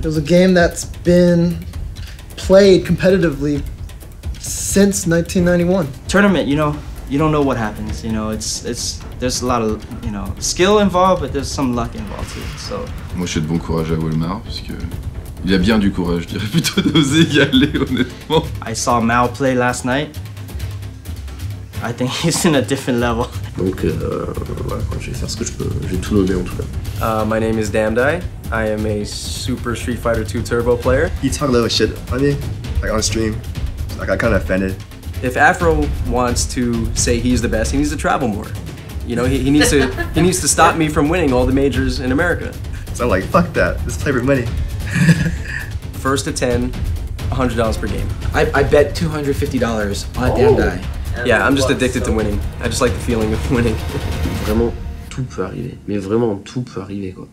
was a game that's been played competitively since 1991. Tournament, you don't know what happens. There's a lot of skill involved, but there's some luck involved too. So. Moi, je souhaite bon courage à Walmart parce que il a bien du courage. Je dirais plutôt d'oser y aller, honnêtement. I saw Mal play last night. I think he's in a different level. Donc voilà, je vais faire ce que je peux. Je vais tout donner en tout cas. My name is Damdai. I am a Super Street Fighter 2 Turbo player. He talked a little shit on me, like on stream. So, I got kind of offended. If Afro wants to say he's the best, he needs to travel more. He needs to stop me from winning all the majors in America. So I'm like, fuck that. Let's play for money. First to 10, $100 per game. I bet $250 on Damdai. Yeah, I'm just addicted to winning. I just like the feeling of winning. Vraiment, tout peut arriver. Mais vraiment, tout peut arriver, quoi.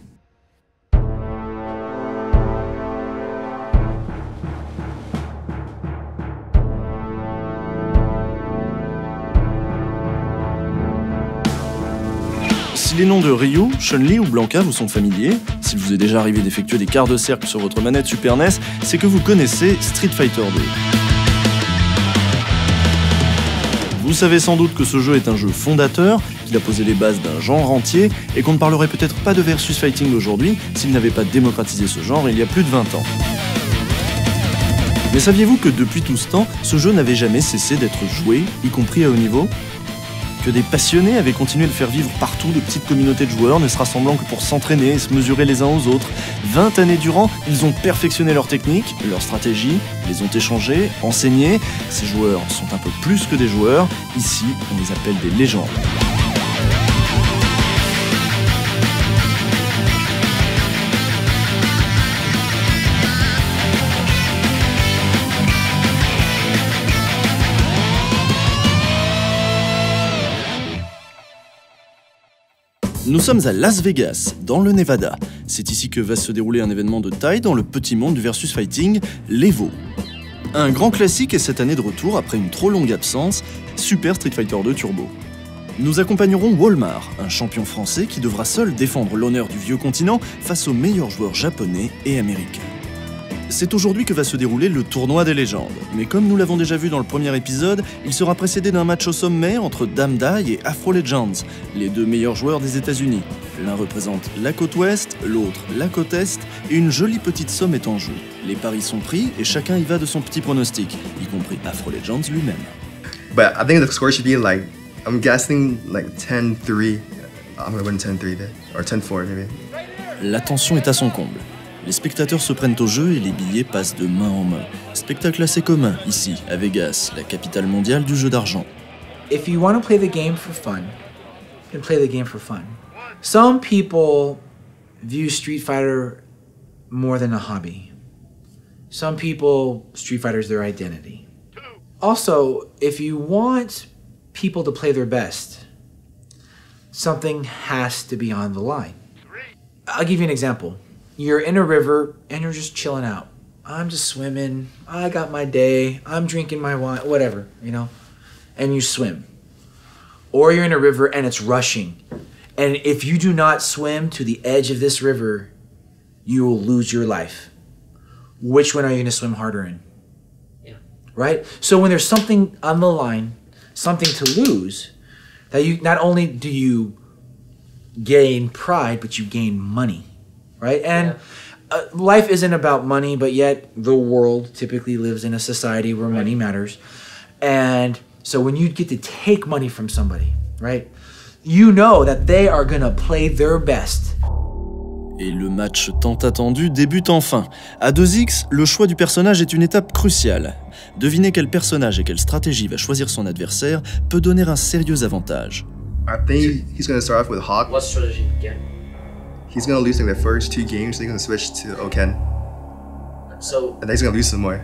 Si les noms de Ryu, Chun-Li ou Blanka vous sont familiers, s'il vous est déjà arrivé d'effectuer des quarts de cercle sur votre manette Super NES, c'est que vous connaissez Street Fighter 2. Vous savez sans doute que ce jeu est un jeu fondateur, qu'il a posé les bases d'un genre entier, et qu'on ne parlerait peut-être pas de versus fighting aujourd'hui s'il n'avait pas démocratisé ce genre il y a plus de 20 ans. Mais saviez-vous que depuis tout ce temps, ce jeu n'avait jamais cessé d'être joué, y compris à haut niveau ? Que des passionnés avaient continué de faire vivre partout de petites communautés de joueurs ne se rassemblant que pour s'entraîner et se mesurer les uns aux autres. 20 années durant, ils ont perfectionné leur technique, leur stratégie, les ont échangés, enseignés. Ces joueurs sont un peu plus que des joueurs. Ici, on les appelle des légendes. Nous sommes à Las Vegas, dans le Nevada. C'est ici que va se dérouler un événement de taille dans le petit monde du versus fighting, l'Evo. Un grand classique est cette année de retour après une trop longue absence, Super Street Fighter 2 Turbo. Nous accompagnerons Walmart, un champion français qui devra seul défendre l'honneur du vieux continent face aux meilleurs joueurs japonais et américains. C'est aujourd'hui que va se dérouler le tournoi des légendes, mais comme nous l'avons déjà vu dans le premier épisode, il sera précédé d'un match au sommet entre Damdai et Afro Legends, les deux meilleurs joueurs des États-Unis. L'un représente la côte ouest, l'autre la côte est, et une jolie petite somme est en jeu. Les paris sont pris et chacun y va de son petit pronostic, y compris Afro Legends lui-même. But I think the score should be like, I'm guessing like 10-3. I'm gonna win 10-3 there, or 10-4 maybe. La tension est à son comble. Les spectateurs se prennent au jeu et les billets passent de main en main. Spectacle assez commun, ici, à Vegas, la capitale mondiale du jeu d'argent. If you want to play the game for fun, then play the game for fun. Some people view Street Fighter more than a hobby. Some people, Street Fighter is their identity. Also, if you want people to play their best, something has to be on the line. I'll give you an example. You're in a river and you're just chilling out. I'm just swimming. I got my day. I'm drinking my wine, whatever, and you swim. Or you're in a river and it's rushing. And if you do not swim to the edge of this river, you will lose your life. Which one are you going to swim harder in? Yeah. Right? So when there's something on the line, something to lose, that you not only do you gain pride, but you gain money. Right? And life isn't about money, but yet the world typically lives in a society where money matters. And so when you get to take money from somebody, right, you know that they are going to play their best. Et le match tant attendu débute enfin. À 2X, le choix du personnage est une étape cruciale. Deviner quel personnage et quelle stratégie va choisir son adversaire peut donner un sérieux avantage. I think he's going to start off with Hawk. What strategy again? He's going to lose like the first 2 games, then he's going to switch to Oken. So... And then he's going to lose some more.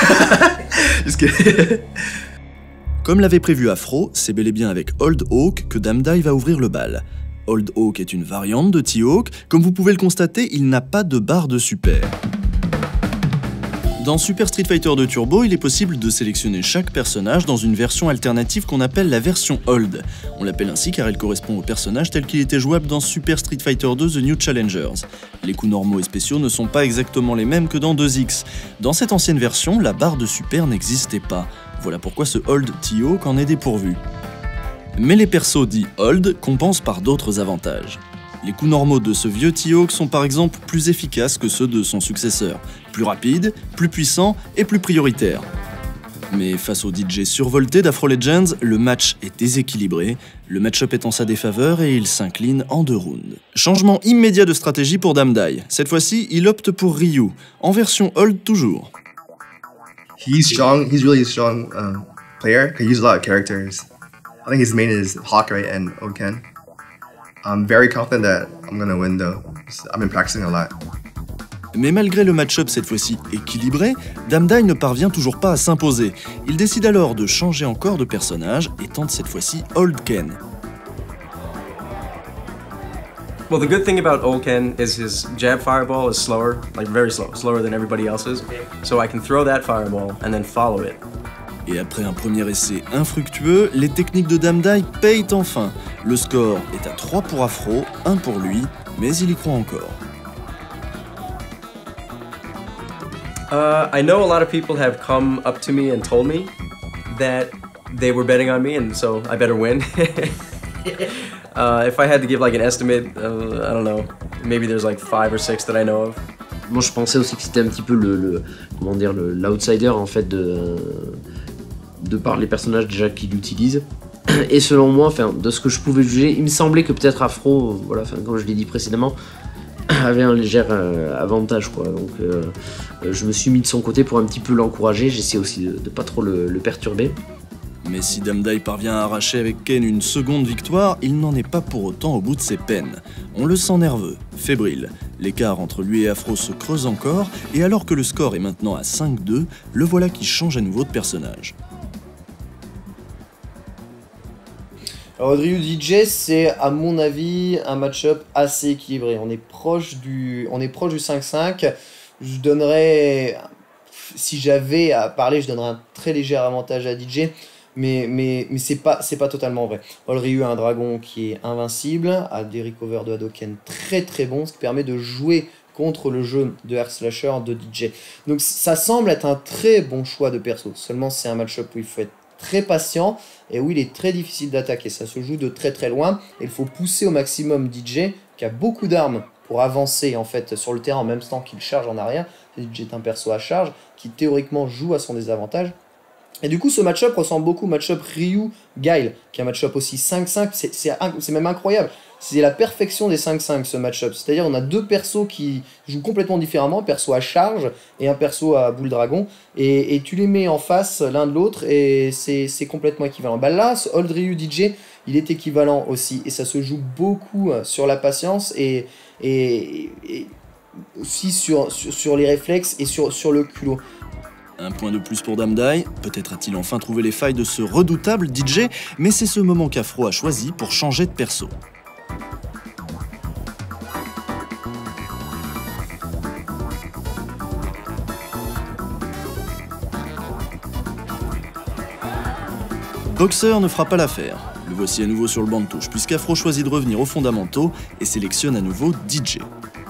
Just kidding. Comme l'avait prévu Afro, c'est bel et bien avec Old Hawk que Damdai va ouvrir le bal. Old Hawk est une variante de T-Hawk. Comme vous pouvez le constater, il n'a pas de barre de super. Dans Super Street Fighter 2 Turbo, il est possible de sélectionner chaque personnage dans une version alternative qu'on appelle la version Old. On l'appelle ainsi car elle correspond au personnage tel qu'il était jouable dans Super Street Fighter 2 The New Challengers. Les coups normaux et spéciaux ne sont pas exactement les mêmes que dans 2X. Dans cette ancienne version, la barre de super n'existait pas. Voilà pourquoi ce Old T-Hawk en est dépourvu. Mais les persos dits Old compensent par d'autres avantages. Les coups normaux de ce vieux T-Hawk sont par exemple plus efficaces que ceux de son successeur, plus rapides, plus puissants et plus prioritaires. Mais face au DJ survolté d'Afro Legends, le match est déséquilibré, le match-up est en sa défaveur et il s'incline en 2 rounds. Changement immédiat de stratégie pour Damdai. Cette fois-ci, il opte pour Ryu, en version Old toujours. He's strong. He's really a strong player. He uses a lot of characters. I think his main is Hawkeye and Oken. I'm very confident that I'm gonna win though. I've been practicing a lot. Mais malgré le match-up cette fois-ci équilibré, Damdai ne parvient toujours pas à s'imposer. Il décide alors de changer encore de personnage et tente cette fois-ci Old Ken. Well, the good thing about Oken is his jab fireball is slower, like very slow, slower than everybody else's. So I can throw that fireball and then follow it. Et après un premier essai infructueux, les techniques de Damdai payent enfin. Le score est à 3 pour Afro, 1 pour lui, mais il y croit encore. I know a lot of people have come up to me and told me that they were betting on me and so I better win. If I had to give like an estimate, I don't know, maybe there's like 5 or 6 that I know of. Moi je pensais aussi que c'était un petit peu l'outsider en fait de par les personnages déjà qu'il utilise. Et selon moi, enfin, de ce que je pouvais juger, il me semblait que peut-être Afro, voilà, enfin, comme je l'ai dit précédemment, avait un léger avantage, quoi. Donc je me suis mis de son côté pour un petit peu l'encourager, j'essaie aussi de pas trop le perturber. Mais si Damdai parvient à arracher avec Ken une seconde victoire, il n'en est pas pour autant au bout de ses peines. On le sent nerveux, fébrile. L'écart entre lui et Afro se creuse encore, et alors que le score est maintenant à 5-2, le voilà qui change à nouveau de personnage. Alors Ryu DJ, c'est à mon avis un match-up assez équilibré. On est proche du 5-5. Je donnerais, si j'avais à parler, je donnerais un très léger avantage à DJ, mais c'est pas totalement vrai. Ryu a un dragon qui est invincible, a des recovers de Hadoken très très bons, ce qui permet de jouer contre le jeu de Air Slasher de DJ. Donc ça semble être un très bon choix de perso. Seulement c'est un match-up où il faut être très patient et où il est très difficile d'attaquer. Ça se joue de très très loin et il faut pousser au maximum DJ qui a beaucoup d'armes pour avancer en fait sur le terrain en même temps qu'il charge en arrière. DJ est un perso à charge qui théoriquement joue à son désavantage. Et du coup ce match-up ressemble beaucoup au match-up Ryu-Guile qui est un match-up aussi 5-5, c'est même incroyable. C'est la perfection des 5-5 ce match-up. C'est-à-dire on a deux persos qui jouent complètement différemment, un perso à charge et un perso à boule dragon. Et tu les mets en face l'un de l'autre et c'est complètement équivalent. Bah là, ce Old Ryu DJ, il est équivalent aussi. Et ça se joue beaucoup sur la patience et aussi sur les réflexes et sur le culot. Un point de plus pour Damdai, peut-être a-t-il enfin trouvé les failles de ce redoutable DJ, mais c'est ce moment qu'Afro a choisi pour changer de perso. Boxer ne fera pas l'affaire. Le voici à nouveau sur le banc de touche, puisqu'Afro choisit de revenir aux fondamentaux et sélectionne à nouveau DJ.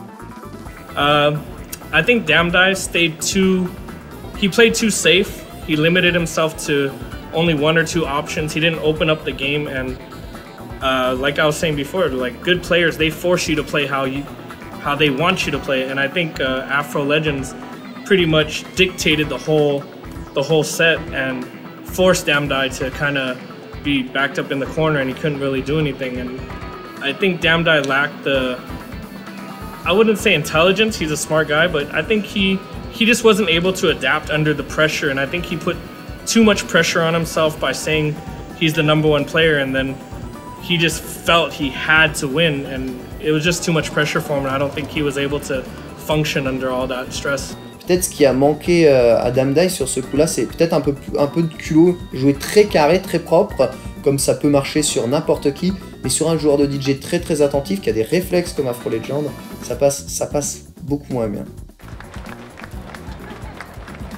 I think Damdai he played too safe. He limited himself to only 1 or 2 options. He didn't open up the game, and like I was saying before, like good players, they force you to play how they want you to play. And I think Afro Legends pretty much dictated the whole set and forced Damdai to kind of be backed up in the corner, and he couldn't really do anything. And I think Damdai lacked I wouldn't say intelligence, he's a smart guy, but I think he just wasn't able to adapt under the pressure, and I think he put too much pressure on himself by saying he's the #1 player, and then he just felt he had to win, and it was just too much pressure for him, and I don't think he was able to function under all that stress. Peut-être ce qui a manqué à Damdai sur ce coup-là, c'est peut-être un peu de culot, jouer très carré, très propre, comme ça peut marcher sur n'importe qui, mais sur un joueur de DJ très très attentif, qui a des réflexes comme Afro Legend, ça passe beaucoup moins bien.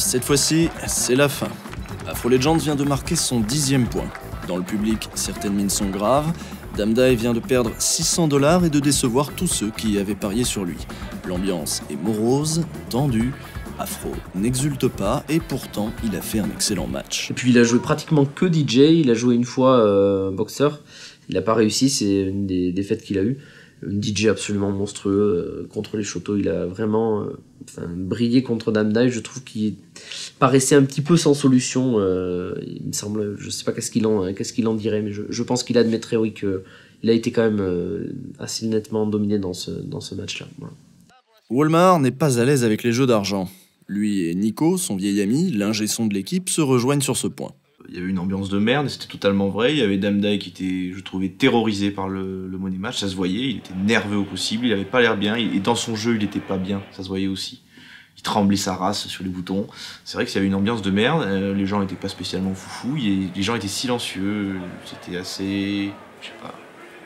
Cette fois-ci, c'est la fin. Afro Legends vient de marquer son 10e point. Dans le public, certaines mines sont graves. Damdai vient de perdre 600 $ et de décevoir tous ceux qui avaient parié sur lui. L'ambiance est morose, tendue. Afro n'exulte pas et pourtant il a fait un excellent match. Et puis il a joué pratiquement que DJ, il a joué une fois boxeur. Il n'a pas réussi, c'est une des défaites qu'il a eues. Un DJ absolument monstrueux contre les Shoto, il a vraiment brillé contre Damdai. Je trouve qu'il paraissait un petit peu sans solution. Il me semble, je sais pas qu'est-ce qu'il en dirait, mais je pense qu'il admettrait oui qu'il a été quand même assez nettement dominé dans ce match-là. Voilà. Walmart n'est pas à l'aise avec les jeux d'argent. Lui et Nico, son vieil ami, l'ingé son de l'équipe, se rejoignent sur ce point. Il y avait une ambiance de merde, c'était totalement vrai. Il y avait Damdai qui était, je trouvais, terrorisé par le money match, ça se voyait, il était nerveux au possible, il avait pas l'air bien, et dans son jeu il était pas bien, ça se voyait aussi. Il tremblait sa race sur les boutons. C'est vrai qu'il y avait une ambiance de merde, les gens étaient pas spécialement foufous, les gens étaient silencieux, c'était assez... je sais pas...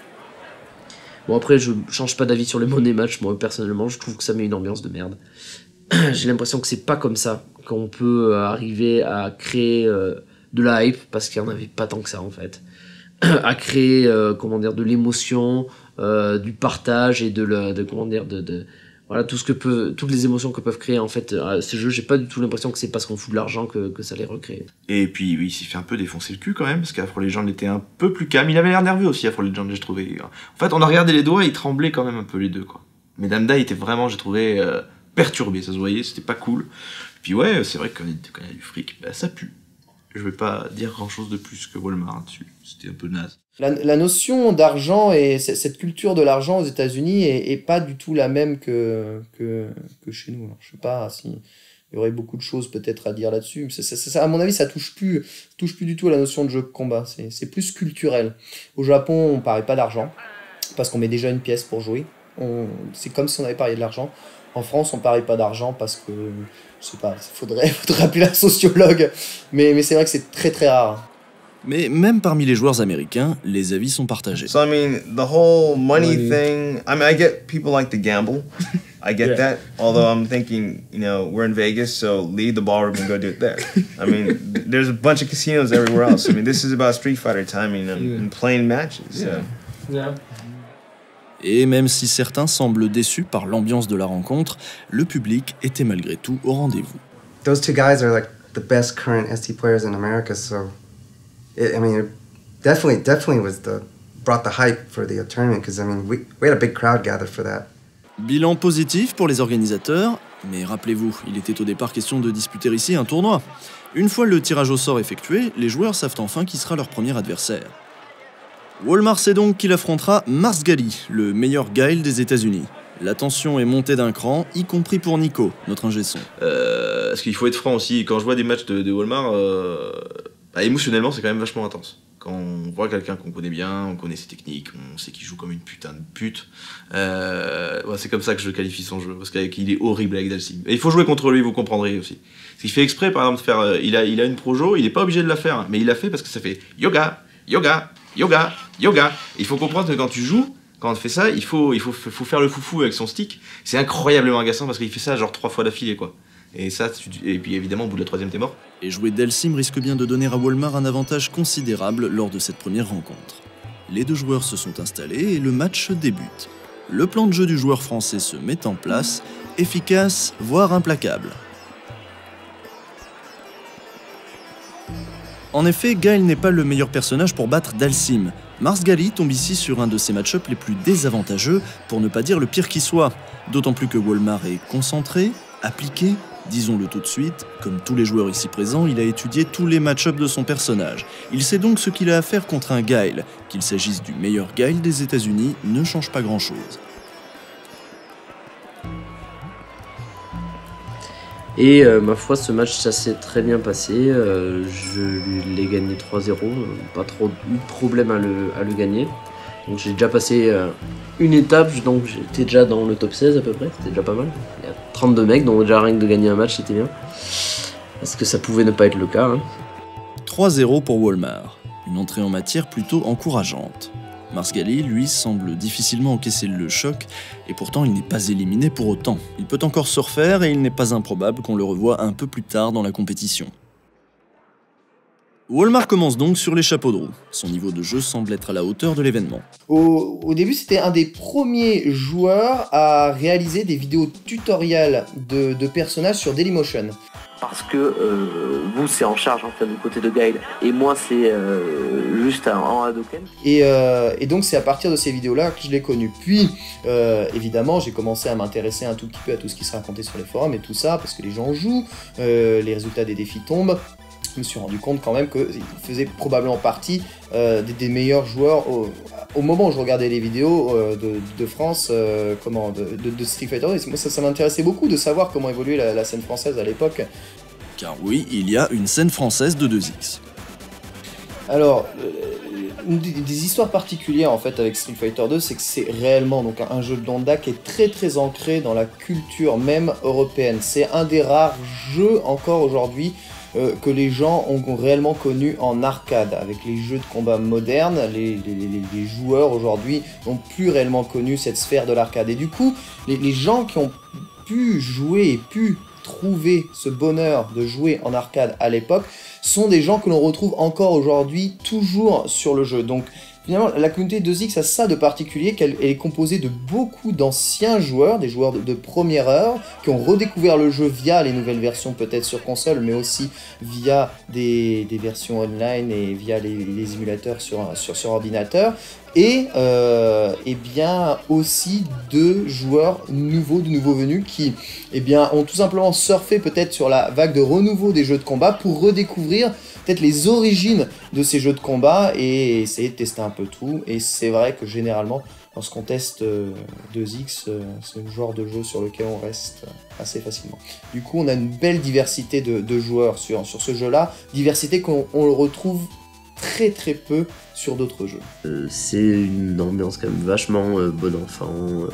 Bon après je change pas d'avis sur le money match, moi personnellement je trouve que ça met une ambiance de merde. J'ai l'impression que c'est pas comme ça qu'on peut arriver à créer de la hype, parce qu'il n'y en avait pas tant que ça en fait, à créer de l'émotion, du partage et voilà toutes les émotions que peuvent créer en fait ces jeux. J'ai pas du tout l'impression que c'est parce qu'on fout de l'argent que ça les recrée. Et puis oui, il s'est fait un peu défoncer le cul quand même, parce qu'Afro Legends était un peu plus calme, il avait l'air nerveux aussi Afro Legends, j'ai trouvé. En fait on a regardé les doigts et ils tremblaient quand même un peu les deux quoi. Mais Damdai était vraiment, j'ai trouvé, perturbé, ça se voyait, c'était pas cool. Puis ouais, c'est vrai que quand il y a du fric, bah, ça pue. Je vais pas dire grand chose de plus que Walmart dessus, c'était un peu naze. La notion d'argent et cette culture de l'argent aux États-Unis est pas du tout la même que chez nous. Alors, je sais pas si il y aurait beaucoup de choses peut-être à dire là-dessus. Ça, à mon avis, ça touche plus du tout à la notion de jeu de combat. C'est plus culturel. Au Japon, on parie pas d'argent parce qu'on met déjà une pièce pour jouer. C'est comme si on avait parié de l'argent. En France, on parie pas d'argent parce que, je sais pas, faudrait appeler un sociologue. Mais c'est vrai que c'est très très rare. Mais même parmi les joueurs américains, les avis sont partagés. So I mean, the whole money thing, I mean, I get people like to gamble. I get that. Although I'm thinking, you know, we're in Vegas, so leave the ballroom and go do it there. I mean, there's a bunch of casinos everywhere else. I mean, this is about Street Fighter timing and playing matches. So. Yeah. Et même si certains semblent déçus par l'ambiance de la rencontre, le public était malgré tout au rendez-vous. Those two guys are like the best current ST players in America, so I mean, it definitely brought the hype for the tournament, because I mean, we had a big crowd gathered for that. Bilan positif pour les organisateurs, mais rappelez-vous, il était au départ question de disputer ici un tournoi. Une fois le tirage au sort effectué, les joueurs savent enfin qui sera leur premier adversaire. Walmart sait donc qu'il affrontera Mars Gali, le meilleur guile des États-Unis. La tension est montée d'un cran, y compris pour Nico, notre ingé son. Parce qu'il faut être franc aussi, quand je vois des matchs de Walmart, émotionnellement c'est quand même vachement intense. Quand on voit quelqu'un qu'on connaît bien, on connaît ses techniques, on sait qu'il joue comme une putain de pute, c'est comme ça que je qualifie son jeu, parce qu'il est horrible avec Dalsim. Et il faut jouer contre lui, vous comprendrez aussi. Parce qu'il fait exprès par exemple de faire, il a une projo, il n'est pas obligé de la faire, mais il l'a fait parce que ça fait yoga, yoga, yoga, yoga. Et il faut comprendre que quand tu joues, quand on fait ça, il faut faire le foufou avec son stick. C'est incroyablement agaçant parce qu'il fait ça genre 3 fois d'affilée quoi. Et puis évidemment au bout de la 3e t'es mort. Et jouer Dalsim risque bien de donner à Walmart un avantage considérable lors de cette première rencontre. Les deux joueurs se sont installés et le match débute. Le plan de jeu du joueur français se met en place, efficace voire implacable. En effet, Guile n'est pas le meilleur personnage pour battre Dalsim. Mars Gali tombe ici sur un de ses match-ups les plus désavantageux, pour ne pas dire le pire qui soit. D'autant plus que Walmart est concentré, appliqué, disons-le tout de suite, comme tous les joueurs ici présents, il a étudié tous les match-ups de son personnage. Il sait donc ce qu'il a à faire contre un Guile. Qu'il s'agisse du meilleur Guile des États-Unis ne change pas grand-chose. Et ma foi, ce match, ça s'est très bien passé. Je l'ai gagné 3-0. Pas trop eu de problème à le gagner. Donc j'ai déjà passé une étape, donc j'étais déjà dans le top 16 à peu près. C'était déjà pas mal. Il y a 32 mecs, donc déjà rien que de gagner un match, c'était bien. Parce que ça pouvait ne pas être le cas. 3-0 pour Walmart. Une entrée en matière plutôt encourageante. Marsgali, lui, semble difficilement encaisser le choc, et pourtant il n'est pas éliminé pour autant. Il peut encore se refaire et il n'est pas improbable qu'on le revoie un peu plus tard dans la compétition. Walmart commence donc sur les chapeaux de roue. Son niveau de jeu semble être à la hauteur de l'événement. Au début, c'était un des premiers joueurs à réaliser des vidéos tutoriels de personnages sur Dailymotion. Parce que vous, c'est en charge en fait du côté de Guile, et moi, c'est juste en Hadoken. Et donc, c'est à partir de ces vidéos-là que je l'ai connu. Puis, évidemment, j'ai commencé à m'intéresser un tout petit peu à tout ce qui se racontait sur les forums et tout ça, parce que les gens jouent, les résultats des défis tombent. Je me suis rendu compte quand même qu'il faisait probablement partie des meilleurs joueurs au moment où je regardais les vidéos de France, de Street Fighter 2. Moi, ça m'intéressait beaucoup de savoir comment évoluait la scène française à l'époque. Car oui, il y a une scène française de 2X. Alors, des histoires particulières en fait avec Street Fighter 2, c'est que c'est réellement donc un jeu de Donda qui est très très ancré dans la culture même européenne. C'est un des rares jeux encore aujourd'hui que les gens ont réellement connu en arcade. Avec les jeux de combat modernes, les joueurs aujourd'hui n'ont plus réellement connu cette sphère de l'arcade. Et du coup, les gens qui ont pu jouer et pu trouver ce bonheur de jouer en arcade à l'époque sont des gens que l'on retrouve encore aujourd'hui toujours sur le jeu. Donc finalement, la communauté 2X a ça de particulier, qu'elle est composée de beaucoup d'anciens joueurs, des joueurs de première heure, qui ont redécouvert le jeu via les nouvelles versions peut-être sur console, mais aussi via des versions online et via les émulateurs sur ordinateur. Et bien aussi de joueurs nouveaux, de nouveaux venus qui ont tout simplement surfé peut-être sur la vague de renouveau des jeux de combat pour redécouvrir peut-être les origines de ces jeux de combat et essayer de tester un peu tout. Et c'est vrai que généralement, lorsqu'on teste 2X, c'est le genre de jeu sur lequel on reste assez facilement. Du coup, on a une belle diversité de joueurs sur ce jeu-là, diversité qu'on le retrouve très très peu sur d'autres jeux. C'est une ambiance quand même vachement bon enfant.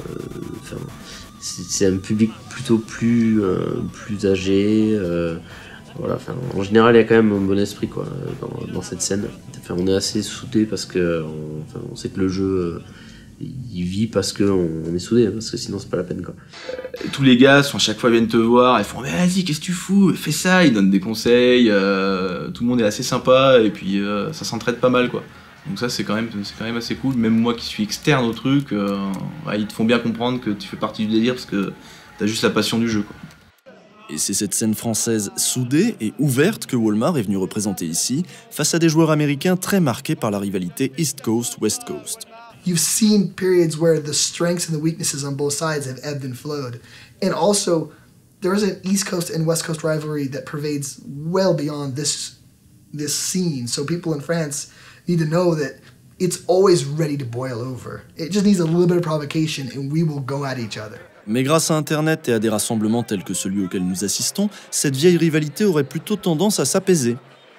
C'est un public plutôt plus âgé. Voilà, en général, il y a quand même un bon esprit quoi, dans cette scène. On est assez soudés parce que on sait que le jeu il vit parce qu'on est soudés, parce que sinon c'est pas la peine quoi. Tous les gars, à chaque fois viennent te voir, ils font mais vas-y, qu'est-ce que tu fous, fais ça, ils donnent des conseils, tout le monde est assez sympa et puis ça s'entraide pas mal quoi. Donc ça c'est quand même assez cool, même moi qui suis externe au truc, ils te font bien comprendre que tu fais partie du délire parce que t'as juste la passion du jeu quoi. Et c'est cette scène française soudée et ouverte que Walmart est venu représenter ici, face à des joueurs américains très marqués par la rivalité East Coast-West Coast. You've seen periods where the strengths and the weaknesses on both sides have ebbed and flowed. And also, there is an East Coast and West Coast rivalry that pervades well beyond this scene. So people in France need to know that it's always ready to boil over. It just needs a little bit of provocation and we will go at each other. Mais grâce à Internet et à des rassemblements tels que celui auquel nous assistons, cette vieille rivalité aurait plutôt tendance à s'apaiser.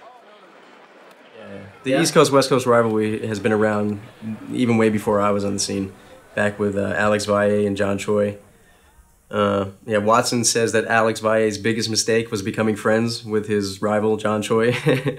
The East Coast-West Coast rivalry has been around even way before I was on the scene, back with Alex Valle and John Choi. Watson says that Alex Valle's biggest mistake was becoming friends with his rival, John Choi.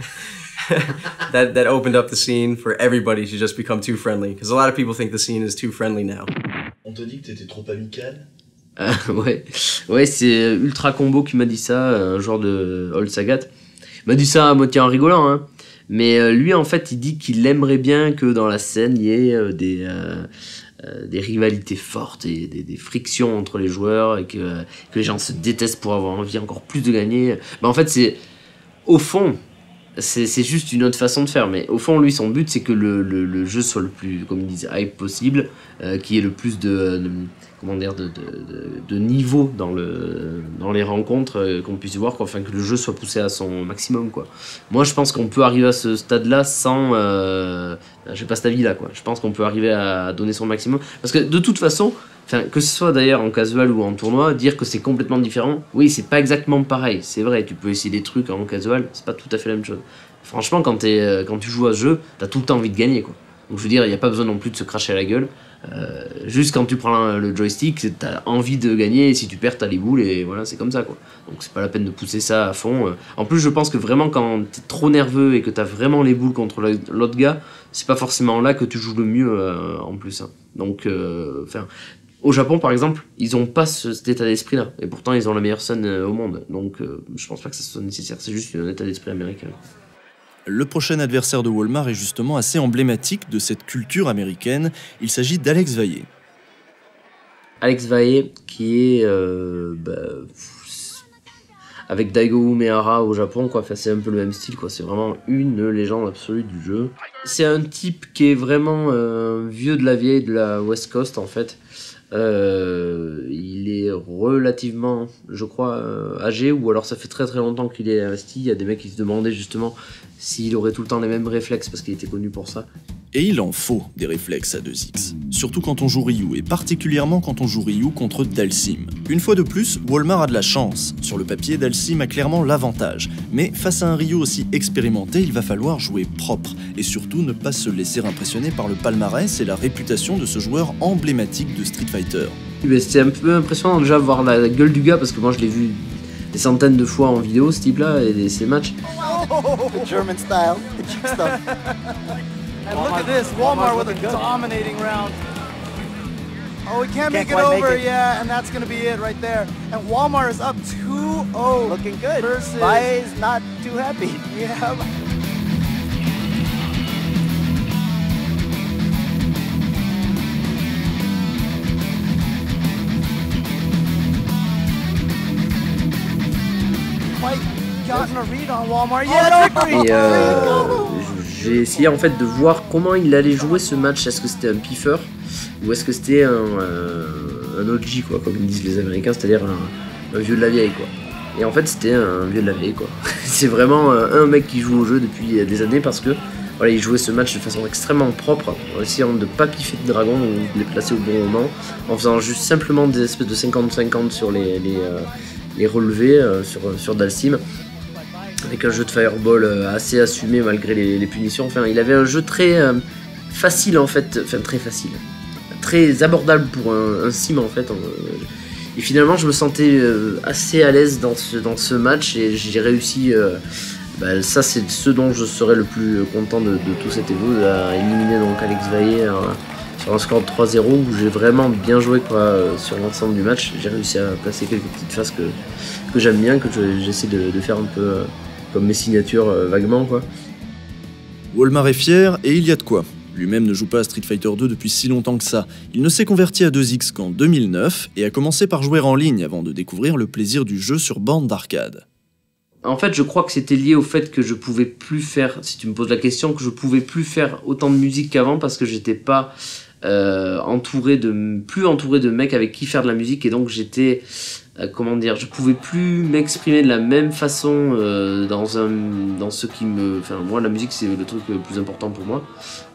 that opened up the scene for everybody to just become too friendly, because a lot of people think the scene is too friendly now. On te dit que t'étais trop amical? Ouais, c'est Ultra Combo qui m'a dit ça, un joueur de Old Sagat. Il m'a dit ça à moitié en rigolant, hein. Mais lui, en fait, il dit qu'il aimerait bien que dans la scène, il y ait des rivalités fortes et des frictions entre les joueurs et que les gens se détestent pour avoir envie encore plus de gagner. Bah, en fait, au fond, c'est juste une autre façon de faire. Mais au fond, lui, son but, c'est que le jeu soit le plus, comme il disait, hype possible, qu'il y ait le plus de niveau dans les rencontres qu'on puisse voir, quoi, afin que le jeu soit poussé à son maximum, quoi. Moi, je pense qu'on peut arriver à ce stade-là sans... j'ai pas cet avis-là, quoi. Je pense qu'on peut arriver à donner son maximum. Parce que de toute façon, que ce soit d'ailleurs en casual ou en tournoi, dire que c'est complètement différent, oui, c'est pas exactement pareil. C'est vrai, tu peux essayer des trucs en casual, c'est pas tout à fait la même chose. Franchement, quand tu joues à ce jeu, t'as tout le temps envie de gagner, quoi. Donc je veux dire, il n'y a pas besoin non plus de se cracher à la gueule. Juste quand tu prends le joystick, t'as envie de gagner, et si tu perds, t'as les boules, et voilà, c'est comme ça, quoi. Donc c'est pas la peine de pousser ça à fond. En plus, je pense que vraiment, quand t'es trop nerveux et que t'as vraiment les boules contre l'autre gars, c'est pas forcément là que tu joues le mieux, en plus. Hein. Donc, au Japon, par exemple, ils ont pas cet état d'esprit-là, et pourtant, ils ont la meilleure scène au monde. Donc, je pense pas que ça soit nécessaire, c'est juste un état d'esprit américain. Le prochain adversaire de Walmart est justement assez emblématique de cette culture américaine. Il s'agit d'Alex Valle. Alex Valle, qui est avec Daigo Umehara au Japon, quoi. Enfin, c'est un peu le même style, quoi. C'est vraiment une légende absolue du jeu. C'est un type qui est vraiment vieux de la vieille de la West Coast, en fait. Il est relativement, je crois, âgé, ou alors ça fait très très longtemps qu'il est investi. Il y a des mecs qui se demandaient justement s'il aurait tout le temps les mêmes réflexes parce qu'il était connu pour ça. Et il en faut des réflexes à 2X, surtout quand on joue Ryu, et particulièrement quand on joue Ryu contre Dhalsim. Une fois de plus, Walmart a de la chance. Sur le papier, Dhalsim a clairement l'avantage. Mais face à un Ryu aussi expérimenté, il va falloir jouer propre, et surtout ne pas se laisser impressionner par le palmarès et la réputation de ce joueur emblématique de Street Fighter. C'était un peu impressionnant déjà de voir la gueule du gars, parce que moi je l'ai vu des centaines de fois en vidéo, ce type-là, et ses matchs. The German style, the cheap stuff. And look at this, Walmart with a dominating round. Oh, he can't make it over, yeah, and that's going to be it right there. And Walmart is up 2-0. Looking good. Versus Valle is not too happy. Yeah. Et j'ai essayé en fait de voir comment il allait jouer ce match. Est-ce que c'était un piffer ou est-ce que c'était un OG, quoi, comme ils disent les Américains, c'est-à-dire un vieux de la vieille, quoi. Et en fait c'était un vieux de la vieille, quoi. C'est vraiment un mec qui joue au jeu depuis des années, parce que voilà, il jouait ce match de façon extrêmement propre, en essayant de pas piffer de dragon ou de les placer au bon moment, en faisant juste simplement des espèces de 50-50 sur les relevés sur Dhalsim, avec un jeu de fireball assez assumé malgré les punitions. Enfin, il avait un jeu très facile, en fait, enfin très facile, très abordable pour un sim, en fait. Et finalement, je me sentais assez à l'aise dans ce match, et j'ai réussi. Ça, c'est ce dont je serais le plus content de tout cet Evo, à éliminer donc Alex Valle sur un score de 3-0, où j'ai vraiment bien joué, quoi, sur l'ensemble du match. J'ai réussi à placer quelques petites phases que j'aime bien, que j'essaie de faire un peu comme mes signatures vaguement, quoi. Walmart est fier, et il y a de quoi. Lui-même ne joue pas à Street Fighter 2 depuis si longtemps que ça. Il ne s'est converti à 2X qu'en 2009 et a commencé par jouer en ligne avant de découvrir le plaisir du jeu sur bande d'arcade. En fait, je crois que c'était lié au fait que je pouvais plus faire, si tu me poses la question, que je pouvais plus faire autant de musique qu'avant, parce que j'étais pas entouré de mecs avec qui faire de la musique, et donc j'étais, je pouvais plus m'exprimer de la même façon dans ce qui me, enfin moi la musique c'est le truc le plus important pour moi,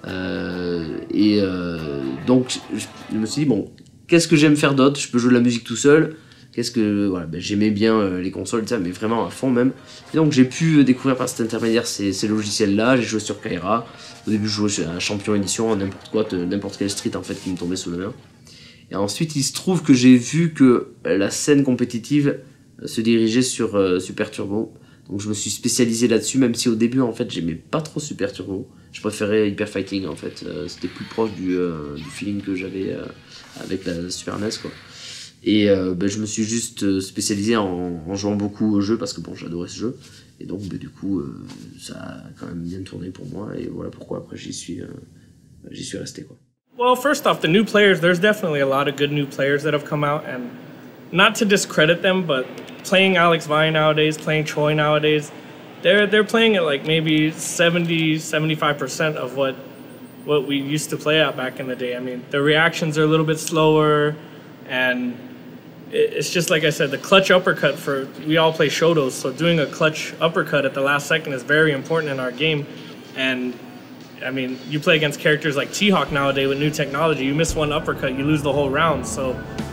donc je me suis dit bon, qu'est-ce que j'aime faire d'autre? Je peux jouer de la musique tout seul. J'aimais bien les consoles et ça, mais vraiment à fond même. Et donc j'ai pu découvrir par cet intermédiaire ces logiciels-là. J'ai joué sur Kaira. Au début, je jouais à Champion Edition, n'importe quel street en fait qui me tombait sous la main. Et ensuite, il se trouve que j'ai vu que la scène compétitive se dirigeait sur Super Turbo. Donc je me suis spécialisé là-dessus, même si au début en fait j'aimais pas trop Super Turbo. Je préférais Hyper Fighting en fait. C'était plus proche du feeling que j'avais avec la Super NES, quoi. Et je me suis juste spécialisé en jouant beaucoup au jeu, parce que bon, j'adorais ce jeu, et donc du coup ça a quand même bien tourné pour moi, et voilà pourquoi après j'y suis resté, quoi. Well, first off, the new players, there's definitely a lot of good new players that have come out, and not to discredit them, but playing Alex Valle nowadays, playing Choi nowadays, they're playing at like maybe 70-75% of what we used to play at back in the day. I mean, the reactions are a little bit slower, and it's just like I said, the clutch uppercut we all play Shotos, so doing a clutch uppercut at the last second is very important in our game. And I mean, you play against characters like T-Hawk nowadays with new technology, you miss one uppercut, you lose the whole round, so...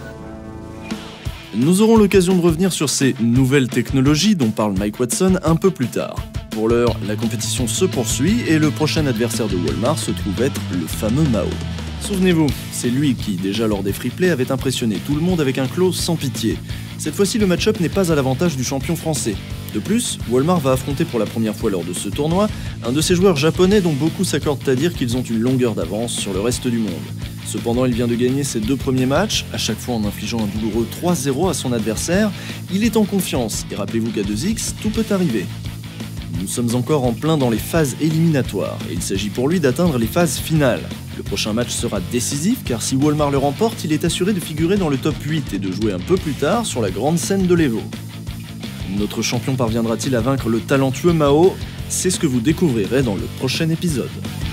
Nous aurons l'occasion de revenir sur ces nouvelles technologies dont parle Mike Watson un peu plus tard. Pour l'heure, la compétition se poursuit et le prochain adversaire de Walmart se trouve être le fameux Mao. Souvenez-vous, c'est lui qui, déjà lors des free play, avait impressionné tout le monde avec un close sans pitié. Cette fois-ci, le match-up n'est pas à l'avantage du champion français. De plus, Walmart va affronter pour la première fois lors de ce tournoi un de ces joueurs japonais dont beaucoup s'accordent à dire qu'ils ont une longueur d'avance sur le reste du monde. Cependant, il vient de gagner ses 2 premiers matchs, à chaque fois en infligeant un douloureux 3-0 à son adversaire. Il est en confiance, et rappelez-vous qu'à 2x, tout peut arriver. Nous sommes encore en plein dans les phases éliminatoires, et il s'agit pour lui d'atteindre les phases finales. Le prochain match sera décisif, car si Walmart le remporte, il est assuré de figurer dans le top 8 et de jouer un peu plus tard sur la grande scène de l'Evo. Notre champion parviendra-t-il à vaincre le talentueux Mao? C'est ce que vous découvrirez dans le prochain épisode.